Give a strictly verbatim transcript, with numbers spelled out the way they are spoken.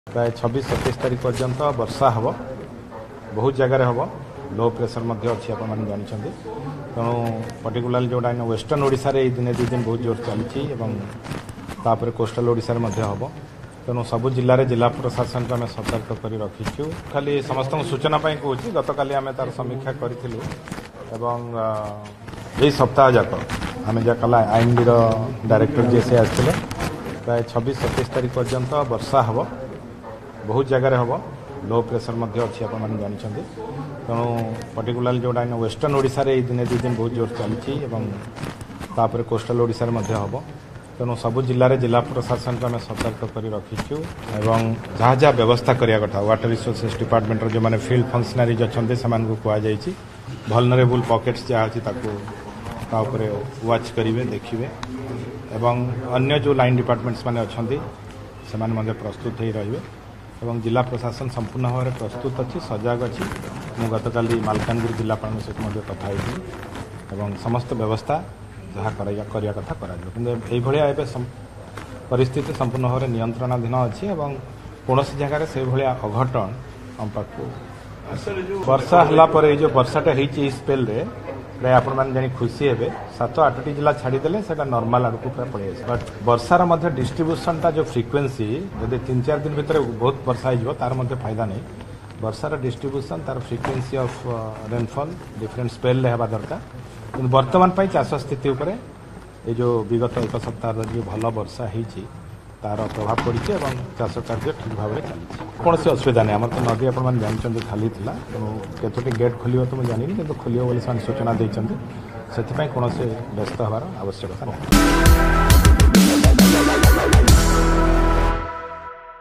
प्राय छब्बीस सतैश तारीख पर्यंत वर्षा हम बहुत जगार हम लो प्रेसर अच्छी आप जानते तेणु पर्टिकुलार जोटा वेस्टर्न ओडिशा रे दिन दु दिन बहुत जोर चली कोस्टल ओडिशा हम तेणु सबु जिले में जिला प्रशासन को आम सतर्क कर रखीचु खाली समस्त सूचना कहूँ गत काली आम तार समीक्षा करूँ यही सप्ताह जाक आम जहाँ कला आईन डी डायरेक्टर जी से आसते प्राय छब्बीस सतैश तारीख पर्यंत वर्षा हम बहुत जगार हम लो प्रेसर अच्छी आप जानते तेणु पर्टिकुलार जोटा वेस्टर्न ओडिशा रे दिन दु दिन बहुत जोर चली कोस्टल ओडिशा हम तेणु सबु जिले में जिला प्रशासन को आम सतर्क कर रखीचु जहाँ जहाँ व्यवस्था करने कथा वाटर रिसोर्सेस डिपार्टमेंट जो मैंने फील्ड फंक्शनारीज अच्छा से कहुई भलनरेबल पॉकेट्स जहाँ अच्छी वाच करेंगे देखिए एवं अन्य जो लाइन डिपार्टमेंट्स माने अच्छा से प्रस्तुत हो रही एवं जिला प्रशासन संपूर्ण भाव में प्रस्तुत अच्छी सजग अच्छी मुझे गत काली मालकानगिरी जिलापाल सहित कथा एवं समस्त व्यवस्था जहाँ करने कथा कर परिस्थिति संपूर्ण भाव में नियंत्रणाधीन अच्छी एवं कौन जगह से भाया अघटन हम पाक वर्षा है जो वर्षाटा होती स्पेल प्राय आप जानी खुशी हे सात आठटी जिला छाड़ीदे से नॉर्मल आड़ को पूरा पड़े बट वर्षार डिस्ट्रीब्यूशन जो फ्रिक्वेंसी जब तीन चार दिन भितर बहुत वर्षा हो तार फायदा नहीं वर्षार डिस्ट्रीब्यूशन तार frequency of rainfall different spell होगा दरकार कि बर्तमान चाष स्थिति उपरे ये जो विगत एक सप्ताह जो भल वर्षा होती तार प्रभाव पड़ी चाष कार्य ठीक भाव में चली कौन से असुविधा नहीं आम तो नदी आप जानते खाली था तेणु केतोटी गेट खोल तो मुझे जानी कि खोल बोली सूचना देते से कौन व्यस्त हबार आवश्यकता नहीं।